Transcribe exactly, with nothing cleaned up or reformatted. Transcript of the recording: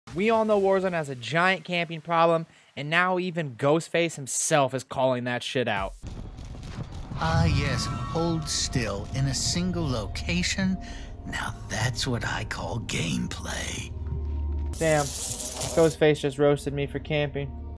We all know Warzone has a giant camping problem, and now even GhostFace himself is calling that shit out. Ah yes, hold still in a single location. Now that's what I call gameplay. Damn, GhostFace just roasted me for camping.